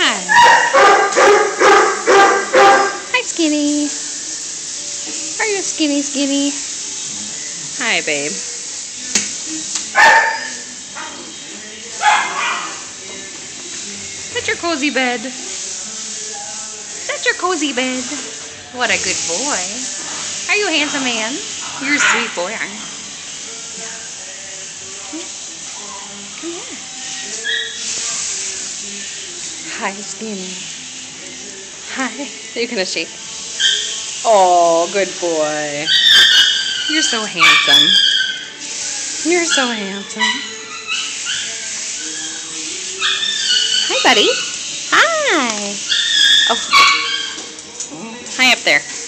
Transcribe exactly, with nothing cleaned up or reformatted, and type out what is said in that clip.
Hi. Hi, Skinny. Are you skinny, skinny? Hi, babe. That's your cozy bed. That's your cozy bed. What a good boy. Are you a handsome man? You're a sweet boy, aren't you? Come here. Hi, Skinny. Hi. You're gonna shake. Oh, good boy. You're so handsome. You're so handsome. Hi, buddy. Hi. Oh. Hi up there.